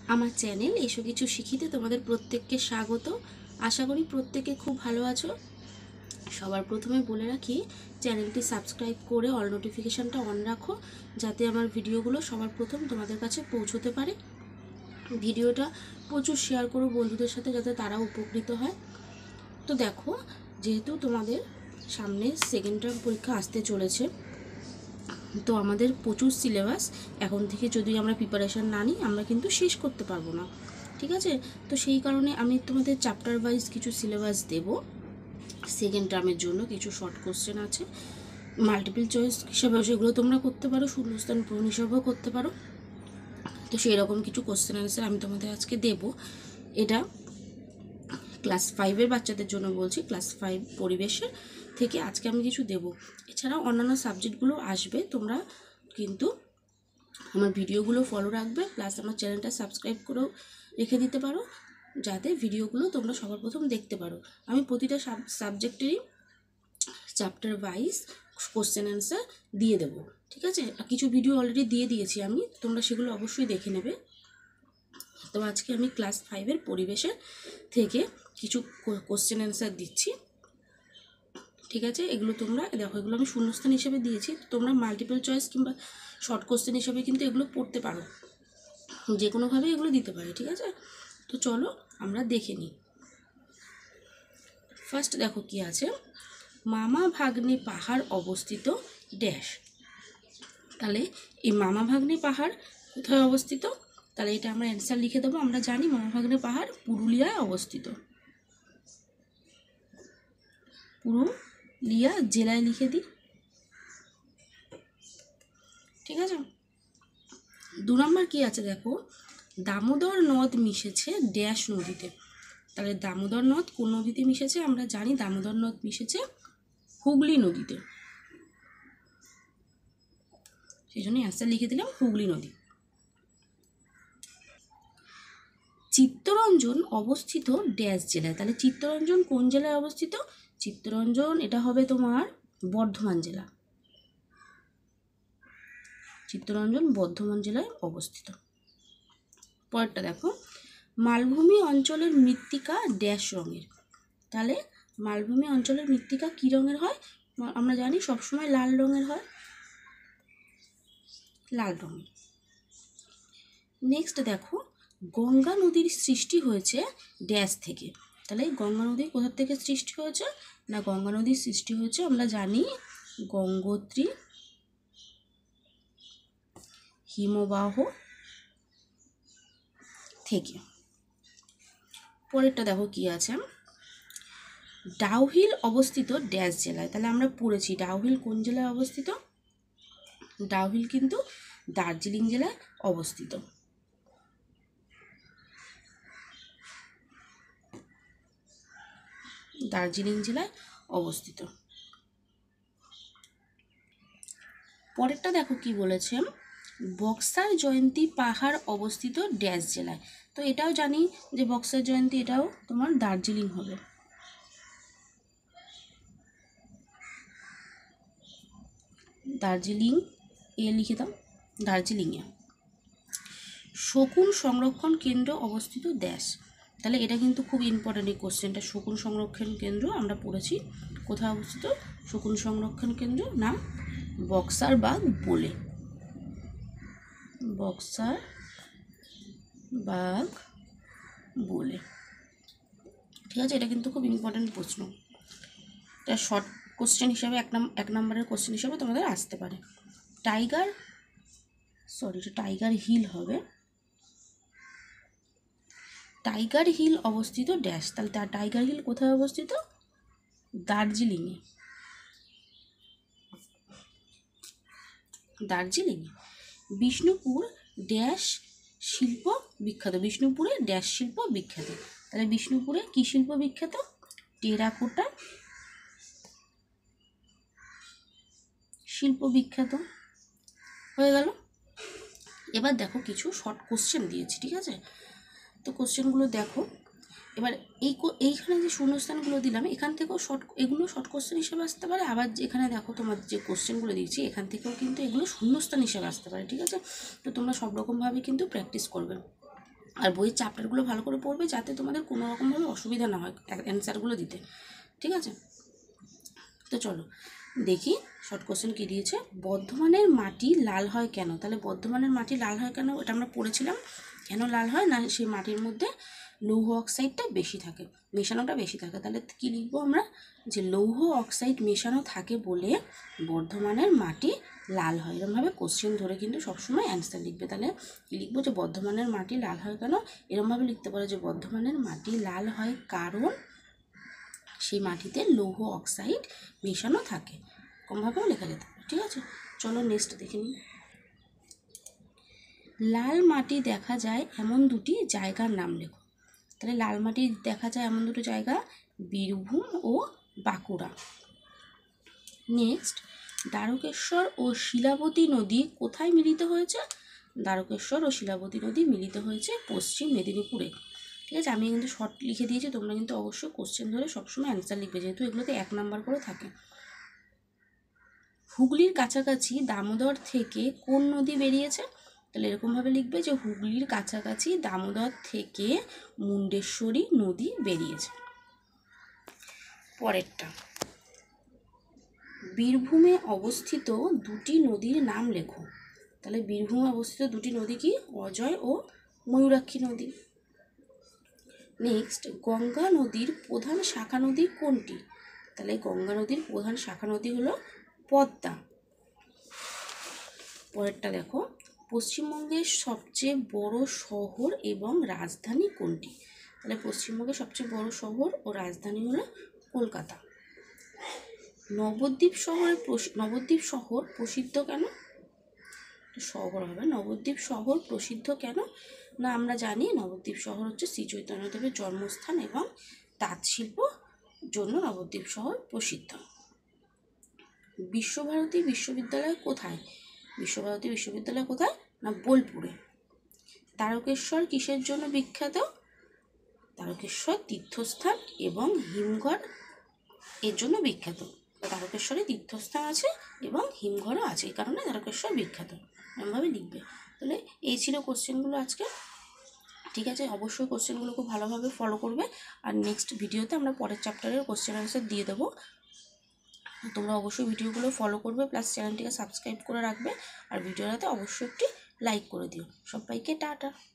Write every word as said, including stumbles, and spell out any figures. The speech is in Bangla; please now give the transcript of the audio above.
আমার চ্যানেল এসো কিছু শিখিতে তোমাদের প্রত্যেককে স্বাগত। আশা করি প্রত্যেকে খুব ভালো আছো। সবার প্রথমে বলে রাখি, চ্যানেলটি সাবস্ক্রাইব করে অল নোটিফিকেশানটা অন রাখো, যাতে আমার ভিডিওগুলো সবার প্রথম তোমাদের কাছে পৌঁছতে পারে। ভিডিওটা প্রচুর শেয়ার করো বন্ধুদের সাথে, যাতে তারাও উপকৃত হয়। তো দেখো, যেহেতু তোমাদের সামনে সেকেন্ড টার্ম পরীক্ষা আসতে চলেছে, তো আমাদের প্রচুর সিলেবাস। এখন থেকে যদি আমরা প্রিপারেশান না নিই, আমরা কিন্তু শেষ করতে পারবো না, ঠিক আছে? তো সেই কারণে আমি তোমাদের চ্যাপ্টার ওয়াইজ কিছু সিলেবাস দেব। সেকেন্ড টার্মের জন্য কিছু শর্ট কোশ্চেন আছে, মাল্টিপল চয়েস হিসাবে সেগুলো তোমরা করতে পারো, শূন্যস্থান পূরণ হিসাবেও করতে পারো। তো সেই রকম কিছু কোশ্চেন অ্যান্সার আমি তোমাদের আজকে দেব। এটা ক্লাস ফাইভের বাচ্চাদের জন্য বলছি, ক্লাস ফাইভ পরিবেশের থেকে আজকে আমি কিছু দেব। এছাড়াও অন্যান্য সাবজেক্টগুলো আসবে, তোমরা কিন্তু আমার ভিডিওগুলো ফলো রাখবে, প্লাস আমার চ্যানেলটা সাবস্ক্রাইব করেও রেখে দিতে পারো, যাতে ভিডিওগুলো তোমরা সবার প্রথম দেখতে পারো। আমি প্রতিটা সাবজেক্টেরই চ্যাপ্টার ওয়াইজ কোশ্চেন অ্যান্সার দিয়ে দেবো, ঠিক আছে? কিছু ভিডিও অলরেডি দিয়ে দিয়েছি আমি, তোমরা সেগুলো অবশ্যই দেখে নেবে। তো আজকে আমি ক্লাস ফাইভের পরিবেশের থেকে কিছু কোশ্চেন অ্যান্সার দিচ্ছি, ঠিক আছে? এগুলো তোমরা দেখো, এগুলো আমি শূন্যস্থান হিসেবে দিয়েছি, তোমরা মাল্টিপল চয়েস কিংবা শর্ট কোশ্চেন হিসেবে কিন্তু এগুলো পড়তে পারো, যে কোনোভাবে এগুলো দিতে পারে, ঠিক আছে? তো চলো আমরা দেখে নিই। ফার্স্ট দেখো কি আছে, মামা ভাগ্নে পাহাড় অবস্থিত ড্যাশ। তাহলে এই মামা ভাগ্নে পাহাড় কোথায় অবস্থিত? তাহলে এটা আমরা অ্যান্সার লিখে দেবো। আমরা জানি মামা ভাগ্নে পাহাড় পুরুলিয়ায় অবস্থিত, পুরুলিয়া জেলায় লিখে দিই, ঠিক আছে? দু নম্বর কি আছে দেখো, দামোদর নদ মিশেছে ড্যাশ নদীতে। তাহলে দামোদর নদ কোন নদীতে মিশেছে? আমরা জানি দামোদর নদ মিশেছে হুগলি নদীতে, সেই জন্য অ্যান্সার লিখে দিলাম হুগলি নদী। চিত্তরঞ্জন অবস্থিত ড্যাশ জেলায়। তাহলে চিত্তরঞ্জন কোন জেলায় অবস্থিত? চিত্তরঞ্জন এটা হবে তোমার বর্ধমান জেলা, চিত্তরঞ্জন বর্ধমান জেলায় অবস্থিত। পরেরটা দেখো, মালভূমি অঞ্চলের মৃত্তিকা ড্যাশ রঙের। তাহলে মালভূমি অঞ্চলের মৃত্তিকা কী রঙের হয়? আমরা জানি সবসময় লাল রঙের হয়, লাল রঙের। নেক্সট দেখো, গঙ্গা নদীর সৃষ্টি হয়েছে ড্যাশ থেকে। তাহলে গঙ্গা নদী কোথা থেকে সৃষ্টি হয়েছে? না, গঙ্গা নদীর সৃষ্টি হয়েছে আমরা জানি গঙ্গোত্রী হিমবাহ থেকে। পরেরটা দেখো কি আছে, ডাউহিল অবস্থিত ড্যাশ জেলায়। তাহলে আমরা পড়েছি ডাউহিল কোন জেলায় অবস্থিত? ডাউহিল কিন্তু দার্জিলিং জেলায় অবস্থিত। দার্জিলিং জেলায় অবস্থিত। পরেরটা দেখো কি বলেছে, বক্সার জয়ন্তী পাহাড় অবস্থিত ড্যাশ জেলায়। তো এটাও জানি যে বক্সার জয়ন্তী এটাও তোমার দার্জিলিং হবে। দার্জিলিং এ লিখে দাও, দার্জিলিংয়ে। শকুন সংরক্ষণ কেন্দ্র অবস্থিত ড্যাশ। তাহলে এটা কিন্তু খুব ইম্পর্টেন্ট এই কোশ্চেনটা। শকুন সংরক্ষণ কেন্দ্র আমরা পড়েছি কোথায় অবস্থিত? শকুন সংরক্ষণ কেন্দ্র নাম বক্সার বাগ বলে, বক্সার বাগ বলে, ঠিক আছে? এটা কিন্তু খুব ইম্পর্টেন্ট প্রশ্ন, এটা শর্ট কোশ্চেন হিসাবে এক নাম এক নম্বরের কোশ্চেন হিসাবে তোমাদের আসতে পারে। টাইগার সরি এটা টাইগার হিল হবে, টাইগার হিল অবস্থিত ড্যাশ। তাহলে তার টাইগার হিল কোথায় অবস্থিত? দার্জিলিংয়ে, দার্জিলিংয়ে। বিষ্ণুপুর ড্যাশ শিল্প বিখ্যাত। বিষ্ণুপুরে ড্যাশ শিল্প বিখ্যাত। তাহলে বিষ্ণুপুরে কী শিল্প বিখ্যাত? টেরাকোটা শিল্প বিখ্যাত। হয়ে গেল। এবার দেখো কিছু শর্ট কোশ্চেন দিয়েছি, ঠিক আছে? তো কোশ্চেনগুলো দেখো। এবার এই এইখানে যে শূন্যস্থানগুলো দিলাম, এখান থেকেও শর্ট এগুলো শর্ট কোশ্চেন হিসেবে আসতে পারে। আবার এখানে দেখো তোমার যে কোশ্চেনগুলো দিয়েছি, এখান থেকেও কিন্তু এগুলো শূন্যস্থান হিসেবে আসতে পারে, ঠিক আছে? তো তোমরা সব রকমভাবে কিন্তু প্র্যাকটিস করবে। আর বইয়ের চ্যাপ্টারগুলো ভালো করে পড়বে যাতে তোমাদের কোনো রকমভাবে অসুবিধা না হয় অ্যান্সারগুলো দিতে, ঠিক আছে? তো চলো দেখি শর্ট কোশ্চেন কী দিয়েছে। বর্ধমানের মাটি লাল হয় কেন? তাহলে বর্ধমানের মাটি লাল হয় কেন এটা আমরা পড়েছিলাম। কেন লাল হয় না, সেই মাটির মধ্যে লৌহ অক্সাইডটা বেশি থাকে, মেশানোটা বেশি থাকে। তাহলে কী লিখবো আমরা, যে লৌহ অক্সাইড মেশানো থাকে বলে বর্ধমানের মাটি লাল হয়। এরকমভাবে কোশ্চেন ধরে কিন্তু সবসময় অ্যান্সার লিখবে। তাহলে কী লিখবো, যে বর্ধমানের মাটি লাল হয় কেন, এরকমভাবে লিখতে পারো যে বর্ধমানের মাটি লাল হয় কারণ সেই মাটিতে লৌহ অক্সাইড মেশানো থাকে, কমভাবেও লেখা যেতে পারে, ঠিক আছে? চলো নেক্সট দেখে নিই। লাল মাটি দেখা যায় এমন দুটি জায়গার নাম লেখো। তাহলে লাল মাটি দেখা যায় এমন দুটো জায়গা, বীরভূম ও বাঁকুড়া। নেক্সট, দ্বারকেশ্বর ও শিলাবতী নদী কোথায় মিলিত হয়েছে? দ্বারকেশ্বর ও শিলাবতী নদী মিলিত হয়েছে পশ্চিম মেদিনীপুরে, ঠিক আছে? আমি কিন্তু শর্ট লিখে দিয়েছি, তোমরা কিন্তু অবশ্যই কোশ্চেন ধরে সবসময় অ্যান্সার লিখবে, যেহেতু এগুলোতে এক নাম্বার করে থাকে। হুগলির কাছাকাছি দামোদর থেকে কোন নদী বেরিয়েছে? তাহলে এরকমভাবে লিখবে যে হুগলির কাছাকাছি দামোদর থেকে মুন্ডেশ্বরী নদী বেরিয়েছে। পরেরটা, বীরভূমে অবস্থিত দুটি নদীর নাম লেখো। তাহলে বীরভূমে অবস্থিত দুটি নদী কি? অজয় ও ময়ূরাক্ষী নদী। নেক্সট, গঙ্গা নদীর প্রধান শাখা নদী কোনটি? তাহলে গঙ্গা নদীর প্রধান শাখা নদী হলো পদ্মা। পরেরটা দেখো, পশ্চিমবঙ্গের সবচেয়ে বড় শহর এবং রাজধানী কোনটি? তাহলে পশ্চিমবঙ্গের সবচেয়ে বড় শহর ও রাজধানী হলো কলকাতা। নবদ্বীপ শহরের নবদ্বীপ শহর প্রসিদ্ধ কেন? শহর হবে, নবদ্বীপ শহর প্রসিদ্ধ কেন না, আমরা জানি নবদ্বীপ শহর হচ্ছে শ্রী চৈতন্যদেবের জন্মস্থান এবং তাঁত শিল্প জন্য নবদ্বীপ শহর প্রসিদ্ধ। বিশ্বভারতী বিশ্ববিদ্যালয় কোথায়? বিশ্বভারতী বিশ্ববিদ্যালয় কোথায় না, বোলপুরে। তারকেশ্বর কিসের জন্য বিখ্যাত? তারকেশ্বর তীর্থস্থান এবং হিমঘর এর জন্য বিখ্যাত। তারকেশ্বরে তীর্থস্থান আছে এবং হিমঘরও আছে, এই কারণে তারকেশ্বর বিখ্যাত, এমনভাবে লিখবে। তাহলে এই ছিল কোশ্চেনগুলো আজকে, ঠিক আছে? অবশ্যই কোশ্চেনগুলো খুব ভালোভাবে ফলো করবে। আর নেক্সট ভিডিওতে আমরা পরের চ্যাপ্টারের কোশ্চেন আনসার দিয়ে দেবো। তোমরা অবশ্যই ভিডিওগুলো ফলো করবে, প্লাস চ্যানেলটিকে সাবস্ক্রাইব করে রাখবে, আর ভিডিওটাতে অবশ্যই একটি লাইক করে দিও। সবাইকে টাটা।